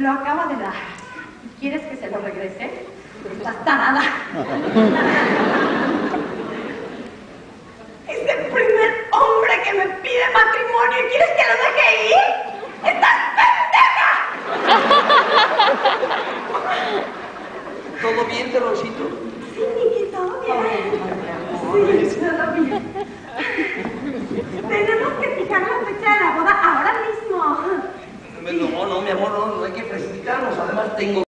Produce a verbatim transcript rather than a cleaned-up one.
lo acaba de dar. ¿Quieres que se lo regrese? Estás tarada. Es el primer hombre que me pide matrimonio y ¿quieres que lo deje ir? ¡Estás pendeja! ¿Todo bien, terrorcito? Sí, Miki, todo bien. Sí, todo bien. Tenemos que fijar la fecha de la boda ahora mismo. No, no, mi amor, no, no hay que precipitarnos. Además, tengo